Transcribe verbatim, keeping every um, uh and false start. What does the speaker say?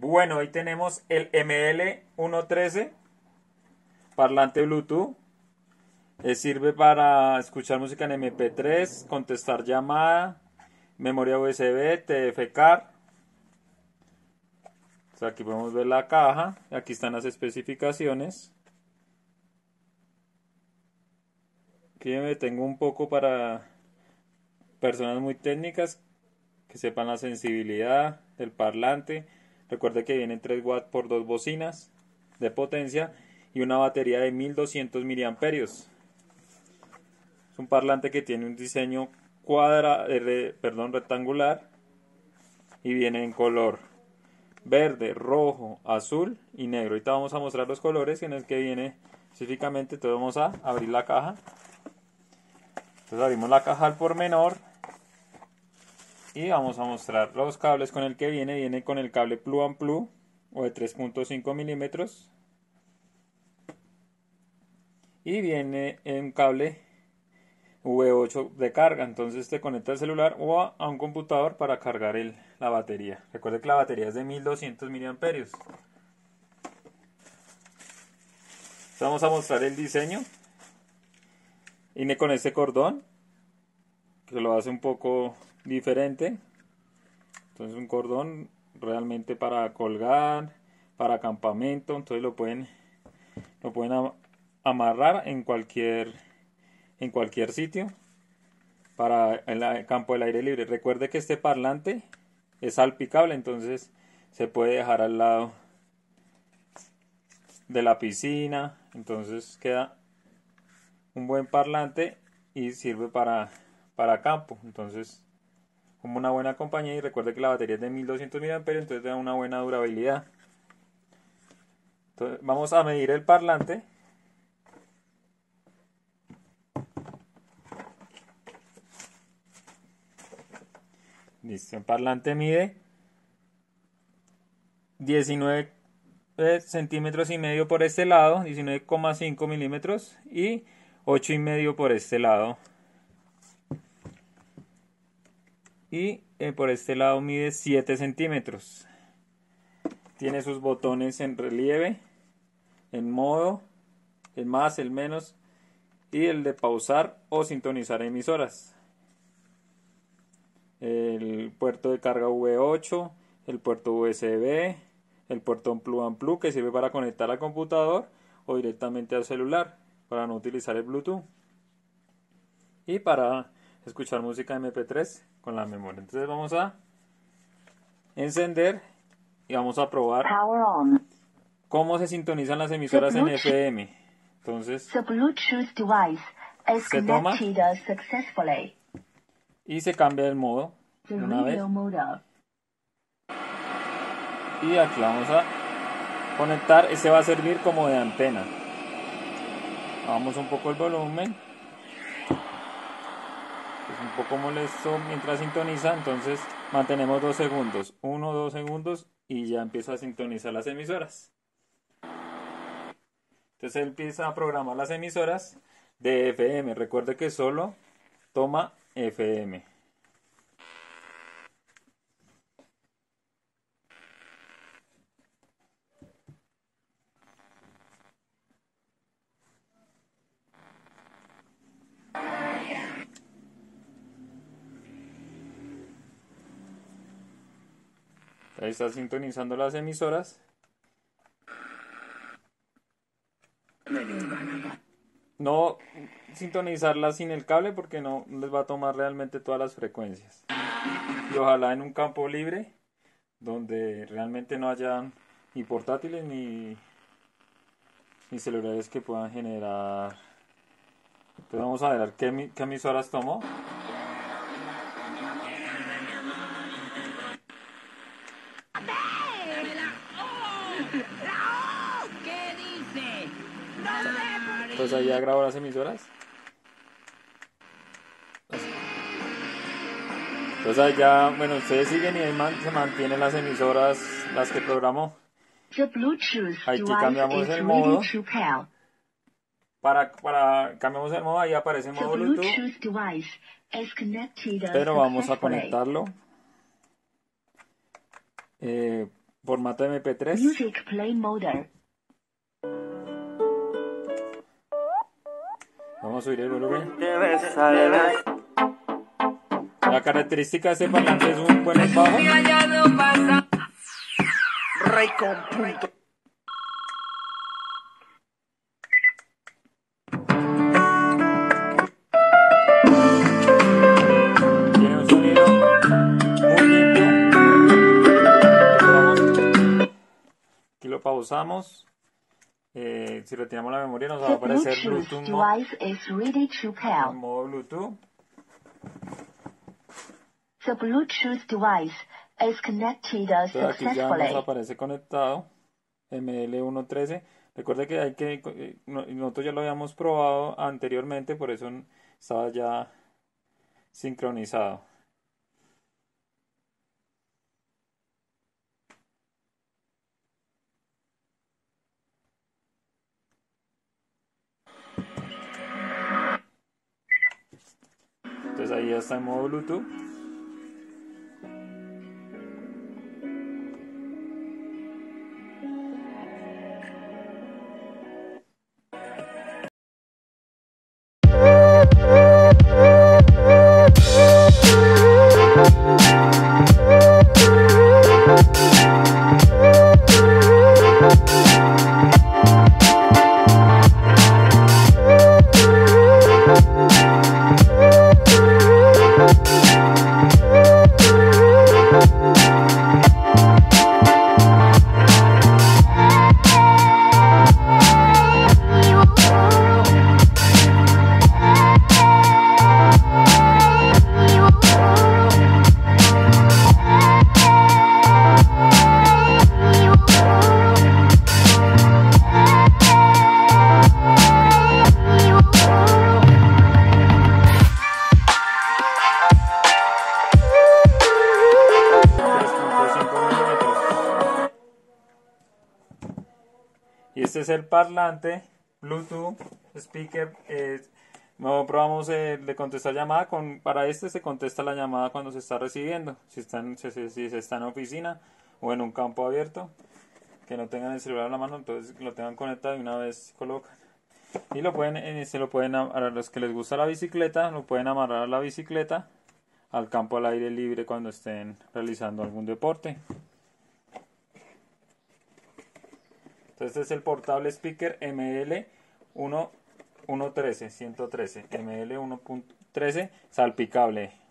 Bueno, hoy tenemos el M L ciento trece, parlante Bluetooth. Eh, sirve para escuchar música en M P tres, contestar llamada, memoria U S B, T F Car. O sea, aquí podemos ver la caja, aquí están las especificaciones. Aquí me detengo un poco para personas muy técnicas que sepan la sensibilidad del parlante. Recuerde que vienen tres watts por dos bocinas de potencia y una batería de mil doscientos miliamperios. Es un parlante que tiene un diseño cuadra, eh, perdón, rectangular y viene en color verde, rojo, azul y negro. Ahorita vamos a mostrar los colores en el que viene específicamente. Entonces vamos a abrir la caja. Entonces abrimos la caja al por menor y vamos a mostrar los cables con el que viene. Viene con el cable plug and plug o de tres punto cinco milímetros y viene en un cable V ocho de carga. Entonces te conecta al celular o a, a un computador para cargar el, la batería. Recuerde que la batería es de mil doscientos miliamperios. Entonces vamos a mostrar el diseño. Viene con este cordón que lo hace un poco diferente. Entonces un cordón realmente para colgar, para campamento. Entonces lo pueden lo pueden amarrar en cualquier en cualquier sitio para el campo del aire libre. Recuerde que este parlante es salpicable, entonces se puede dejar al lado de la piscina. Entonces queda un buen parlante y sirve para, para campo. Entonces, como una buena compañía. Y recuerde que la batería es de mil doscientos miliamperios, entonces da una buena durabilidad. Entonces, vamos a medir el parlante. Listo, el parlante mide diecinueve centímetros y medio por este lado, diecinueve coma cinco milímetros y ocho y medio por este lado. Y eh, por este lado mide siete centímetros. Tiene sus botones en relieve, en modo, el más, el menos y el de pausar o sintonizar emisoras. El puerto de carga V ocho, el puerto U S B, el puerto plug and plug que sirve para conectar al computador o directamente al celular para no utilizar el Bluetooth, y para escuchar música M P tres con la memoria. Entonces vamos a encender y vamos a probar cómo se sintonizan las emisoras en F M. Entonces se toma y se cambia el modo una vez. Y aquí vamos a conectar. Este va a servir como de antena. Bajamos un poco el volumen. Es un poco molesto mientras sintoniza. Entonces mantenemos dos segundos. Uno, dos segundos y ya empieza a sintonizar las emisoras. Entonces él empieza a programar las emisoras de F M. Recuerde que solo toma F M. Ahí está sintonizando las emisoras. No sintonizarlas sin el cable porque no les va a tomar realmente todas las frecuencias. Y ojalá en un campo libre donde realmente no haya ni portátiles ni, ni celulares que puedan generar. Entonces vamos a ver qué, qué emisoras tomó. Entonces ahí ya grabó las emisoras. Entonces ahí ya, bueno, ustedes siguen y ahí man, se mantienen las emisoras, las que programó. Aquí cambiamos el modo. Para, para cambiamos el modo, ahí aparece el modo Bluetooth. Pero vamos a conectarlo. Eh, formato eme pe tres. Music play mode. Vamos a subir el volumen. La característica de este parlante es un buen bajo. Tiene un sonido muy limpio. Aquí lo pausamos. Eh, si retiramos la memoria nos va a The aparecer Bluetooth Bluetooth mo- device is ready to pair. en modo Bluetooth. The Bluetooth device is connected Entonces aquí ya nos successfully. aparece conectado eme ele ciento trece. Recuerde que hay que eh, no- nosotros ya lo habíamos probado anteriormente, por eso estaba ya sincronizado. Entonces ahí ya está en modo Bluetooth. Y este es el parlante Bluetooth speaker. Eh, no probamos eh, de contestar llamada. Con, para este se contesta la llamada cuando se está recibiendo. Si, están, si, si, si se está en oficina o en un campo abierto, que no tengan el celular a la mano, entonces lo tengan conectado y una vez colocan. Y lo pueden, eh, se lo pueden, a los que les gusta la bicicleta, lo pueden amarrar a la bicicleta al campo al aire libre cuando estén realizando algún deporte. Entonces este es el portable speaker eme ele ciento trece, ciento trece, eme ele ciento trece salpicable.